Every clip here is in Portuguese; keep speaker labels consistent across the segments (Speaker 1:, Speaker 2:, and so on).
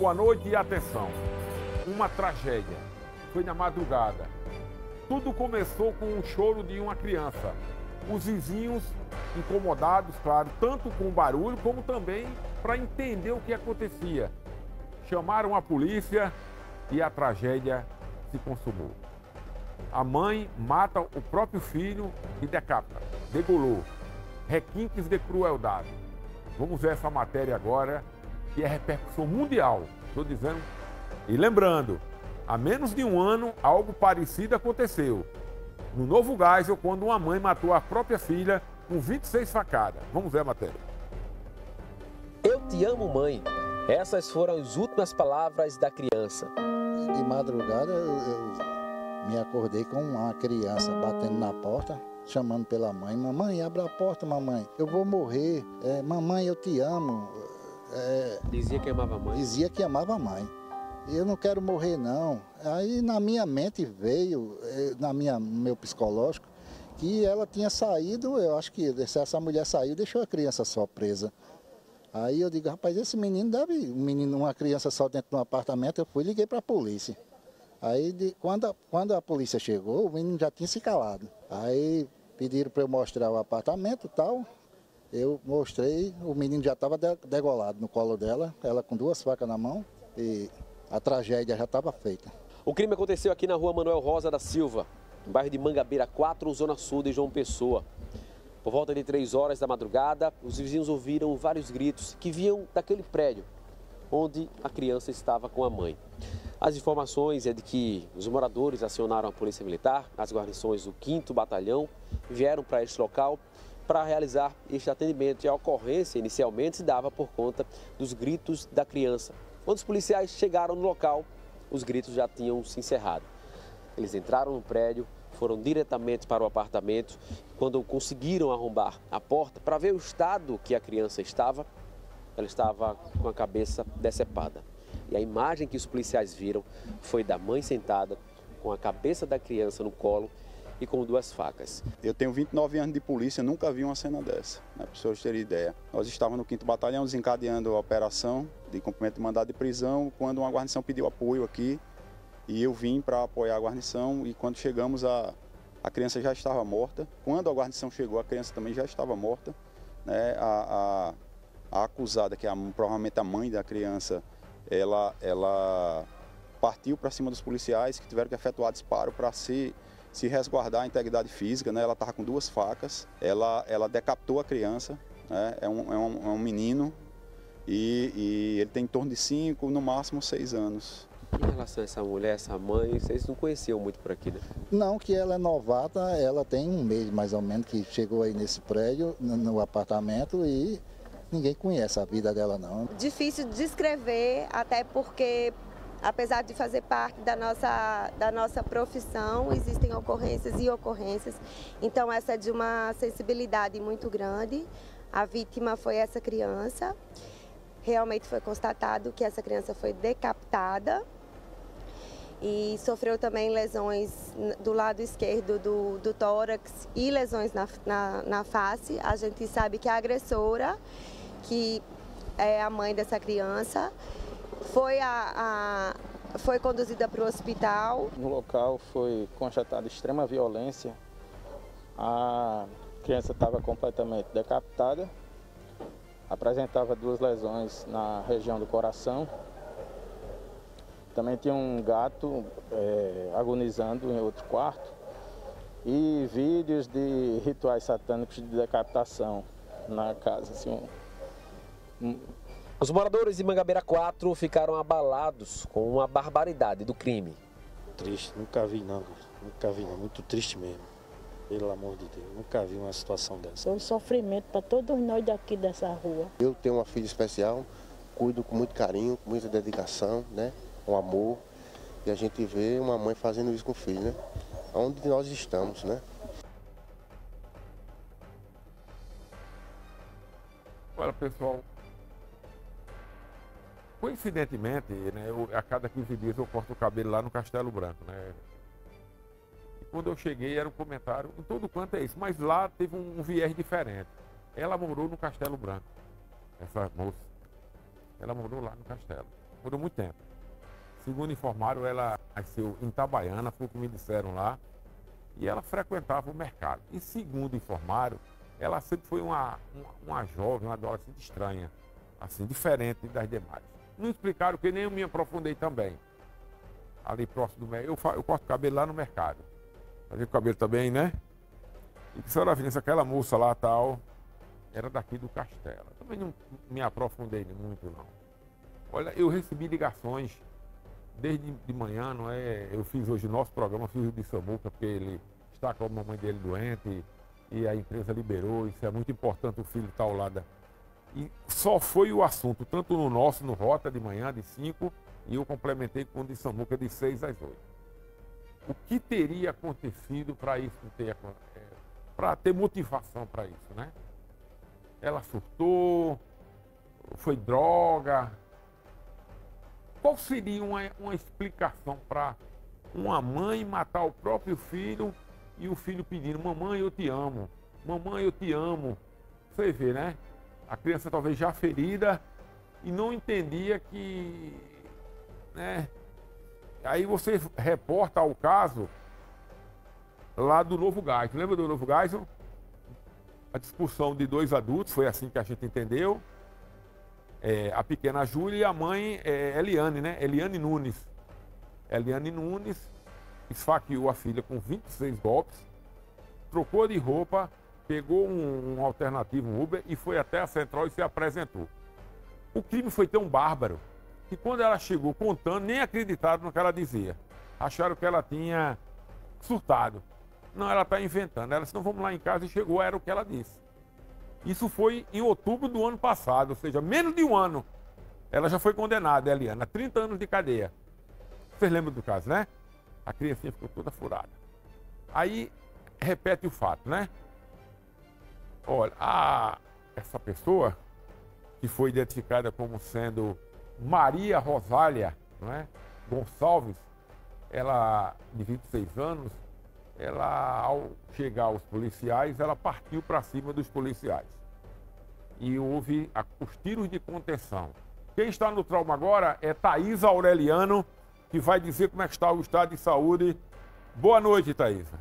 Speaker 1: boa noite e atenção. Uma tragédia. Foi na madrugada. Tudo começou com o choro de uma criança. Os vizinhos incomodados, claro, tanto com o barulho como também para entender o que acontecia. Chamaram a polícia e a tragédia se consumou. A mãe mata o próprio filho e decapita, degolou. Requintes de crueldade. Vamos ver essa matéria agora, que é repercussão mundial. Estou dizendo. E lembrando, há menos de um ano, algo parecido aconteceu. No Novo Geisel, quando uma mãe matou a própria filha com 26 facadas. Vamos ver a matéria.
Speaker 2: Eu te amo, mãe. Essas foram as últimas palavras da criança.
Speaker 3: De madrugada, eu me acordei com uma criança batendo na porta, chamando pela mãe. Mamãe, abre a porta, mamãe. Eu vou morrer. Mamãe, eu te amo.
Speaker 2: Dizia que amava a mãe?
Speaker 3: Dizia que amava a mãe. Eu não quero morrer, não. Aí na minha mente veio, no meu psicológico, que ela tinha saído, eu acho que essa mulher saiu, deixou a criança só presa. Aí eu digo, rapaz, esse menino deve, uma criança só dentro de um apartamento, eu fui e liguei para a polícia. Aí quando a polícia chegou, o menino já tinha se calado. Aí pediram para eu mostrar o apartamento e tal. Eu mostrei, o menino já estava degolado no colo dela, ela com 2 facas na mão e a tragédia já estava feita.
Speaker 2: O crime aconteceu aqui na rua Manuel Rosa da Silva, no bairro de Mangabeira 4, zona sul de João Pessoa. Por volta de 3 horas da madrugada, os vizinhos ouviram vários gritos que vinham daquele prédio onde a criança estava com a mãe. As informações é de que os moradores acionaram a Polícia Militar, as guarnições do 5º Batalhão vieram para este local para realizar este atendimento. E a ocorrência inicialmente se dava por conta dos gritos da criança. Quando os policiais chegaram no local, os gritos já tinham se encerrado. Eles entraram no prédio, foram diretamente para o apartamento. Quando conseguiram arrombar a porta para ver o estado que a criança estava, ela estava com a cabeça decepada. E a imagem que os policiais viram foi da mãe sentada, com a cabeça da criança no colo e com 2 facas.
Speaker 4: Eu tenho 29 anos de polícia, nunca vi uma cena dessa, né, para os senhores terem ideia. Nós estávamos no 5º Batalhão desencadeando a operação de cumprimento de mandado de prisão, quando uma guarnição pediu apoio aqui, e eu vim para apoiar a guarnição, e quando chegamos a criança já estava morta. Quando a guarnição chegou, a criança também já estava morta, né? A acusada, que é provavelmente a mãe da criança, ela partiu para cima dos policiais, que tiveram que efetuar disparo para se resguardar a integridade física, né? Ela estava com 2 facas, ela decapitou a criança, né? É um menino e ele tem em torno de 5, no máximo 6 anos.
Speaker 2: Em relação a essa mulher, essa mãe, vocês não conheciam muito por aqui, né?
Speaker 3: Não, que ela é novata, ela tem 1 mês mais ou menos que chegou aí nesse prédio, no apartamento, e ninguém conhece a vida dela, não.
Speaker 5: Difícil de descrever, até porque, apesar de fazer parte da nossa profissão, existem ocorrências e ocorrências. Então, essa é de uma sensibilidade muito grande. A vítima foi essa criança. Realmente foi constatado que essa criança foi decapitada e sofreu também lesões do lado esquerdo do tórax e lesões na face. A gente sabe que a agressora, que é a mãe dessa criança, foi conduzida para o hospital.
Speaker 6: No local foi constatada extrema violência. A criança estava completamente decapitada, apresentava 2 lesões na região do coração. Também tinha um gato agonizando em outro quarto e vídeos de rituais satânicos de decapitação na casa. Assim,
Speaker 2: Os moradores de Mangabeira 4 ficaram abalados com a barbaridade do crime.
Speaker 7: Triste, nunca vi não, nunca vi não, muito triste mesmo. Pelo amor de Deus, nunca vi uma situação dessa.
Speaker 8: Foi um sofrimento para todos nós daqui dessa rua.
Speaker 9: Eu tenho uma filha especial, cuido com muito carinho, com muita dedicação, né? Com amor. E a gente vê uma mãe fazendo isso com o filho, né? Onde nós estamos, né?
Speaker 1: Olha, pessoal, coincidentemente, né, a cada 15 dias eu corto o cabelo lá no Castelo Branco, né? E quando eu cheguei era um comentário, em todo canto é isso, mas lá teve um viés diferente. Ela morou no Castelo Branco, essa moça. Ela morou lá no Castelo. morou muito tempo. Segundo informaram, ela nasceu em Itabaiana, foi o que me disseram lá, e ela frequentava o mercado. E segundo informaram, ela sempre foi uma jovem, uma adolescente estranha, assim, diferente das demais. Não explicaram que nem eu me aprofundei também. Ali próximo do mercado, eu corto o cabelo lá no mercado. Tá vendo o cabelo também, né? E que senhora Vinicius, aquela moça lá tal, era daqui do Castelo. Também não me aprofundei muito, não. Olha, eu recebi ligações desde de manhã, não é? Eu fiz hoje o nosso programa, fiz o de Samuca, porque ele está com a mamãe dele doente e a empresa liberou, isso é muito importante, o filho estar ao lado. E só foi o assunto, tanto no nosso, no Rota de manhã, de 5, e eu complementei com o de Samuca, de 6 às 8. O que teria acontecido para isso para ter motivação para isso, né? Ela surtou, foi droga. Qual seria uma explicação para uma mãe matar o próprio filho e o filho pedindo: mamãe, eu te amo, mamãe, eu te amo? Você vê, né? A criança talvez já ferida e não entendia que, né? Aí você reporta o caso lá do Novo Gás. Lembra do Novo Gás? A discussão de 2 adultos, foi assim que a gente entendeu. A pequena Júlia e a mãe Eliane, né? Eliane Nunes. Eliane Nunes esfaqueou a filha com 26 golpes, trocou de roupa, pegou um alternativo, um Uber, e foi até a central e se apresentou. O crime foi tão bárbaro que quando ela chegou contando, nem acreditaram no que ela dizia. Acharam que ela tinha surtado. Não, ela está inventando. Ela disse: não, vamos lá em casa, e chegou, era o que ela disse. Isso foi em outubro do ano passado, ou seja, menos de um ano. Ela já foi condenada, Eliana, a 30 anos de cadeia. Vocês lembram do caso, né? A criancinha ficou toda furada. Aí, repete o fato, né? Olha, essa pessoa, que foi identificada como sendo Maria Rosália, não é? Gonçalves, ela, de 26 anos, ela, ao chegar aos policiais, ela partiu para cima dos policiais. E houve os tiros de contenção. Quem está no trauma agora é Thaisa Aureliano, que vai dizer como é que está o estado de saúde. Boa noite, Thaisa.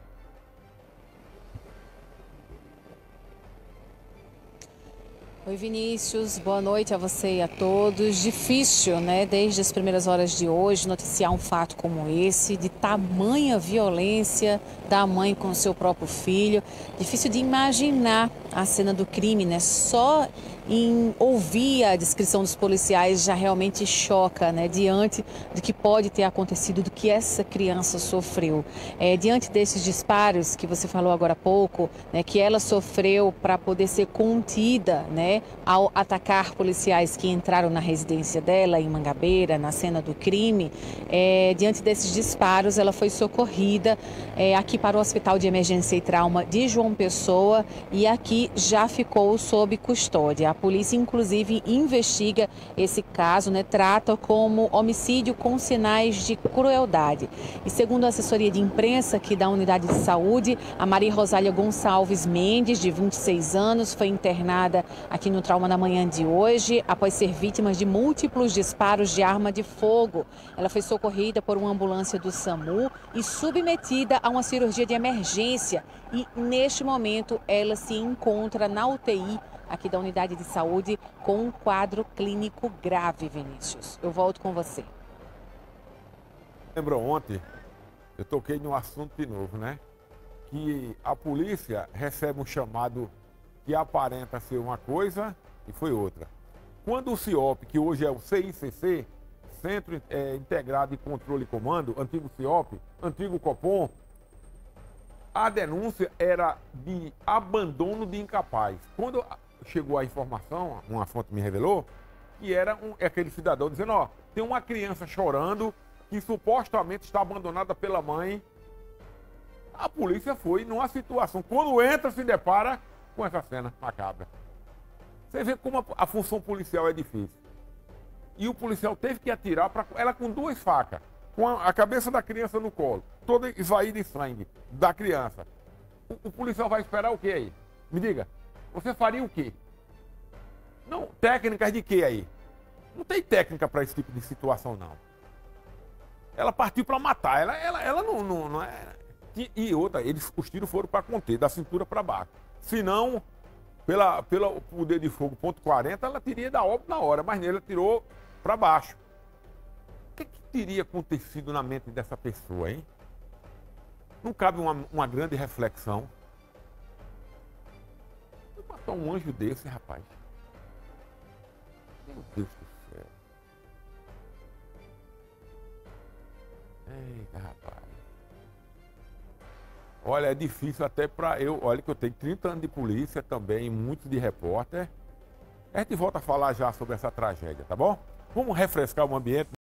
Speaker 10: Oi, Vinícius, boa noite a você e a todos. Difícil, né, desde as primeiras horas de hoje, noticiar um fato como esse, de tamanha violência da mãe com o seu próprio filho. Difícil de imaginar a cena do crime, né? Só em ouvir a descrição dos policiais já realmente choca, né? Diante do que pode ter acontecido, do que essa criança sofreu. Diante desses disparos que você falou agora há pouco, né, que ela sofreu para poder ser contida, né, ao atacar policiais que entraram na residência dela em Mangabeira, na cena do crime, diante desses disparos ela foi socorrida aqui para o Hospital de Emergência e Trauma de João Pessoa e aqui já ficou sob custódia. A polícia, inclusive, investiga esse caso, né, trata como homicídio com sinais de crueldade. E segundo a assessoria de imprensa aqui da Unidade de Saúde, a Maria Rosália Gonçalves Mendes, de 26 anos, foi internada aqui no trauma na manhã de hoje, após ser vítima de múltiplos disparos de arma de fogo. Ela foi socorrida por uma ambulância do SAMU e submetida a uma cirurgia de emergência. E, neste momento, ela se encontra na UTI aqui da Unidade de Saúde com um quadro clínico grave, Vinícius. Eu volto com você.
Speaker 1: Lembrou ontem, eu toquei no assunto de novo, né? Que a polícia recebe um chamado que aparenta ser uma coisa e foi outra. Quando o CIOP, que hoje é o CICC, Centro Integrado de Controle e Comando, antigo CIOP, antigo COPOM, a denúncia era de abandono de incapaz. Quando chegou a informação, uma fonte me revelou, que era aquele cidadão dizendo: ó, tem uma criança chorando que supostamente está abandonada pela mãe. A polícia foi numa situação, quando entra, se depara com essa cena macabra. Você vê como a função policial é difícil. E o policial teve que atirar para ela com 2 facas, com a cabeça da criança no colo, toda esvaída de sangue da criança. O policial vai esperar o quê aí? Me diga, você faria o quê? Não, técnicas de quê aí? Não tem técnica para esse tipo de situação, não. Ela partiu para matar. Ela não é... E outra, os tiros foram para conter, da cintura para baixo. Se não, pelo poder de fogo .40, ela teria da óbito na hora, mas nele ela tirou para baixo. O que teria acontecido na mente dessa pessoa, hein? Não cabe uma grande reflexão. Matar um anjo desse, rapaz. Meu Deus do céu. Eita, rapaz. Olha, é difícil até para eu... Olha que eu tenho 30 anos de polícia também, muitos de repórter. A gente volta a falar já sobre essa tragédia, tá bom? Vamos refrescar o ambiente.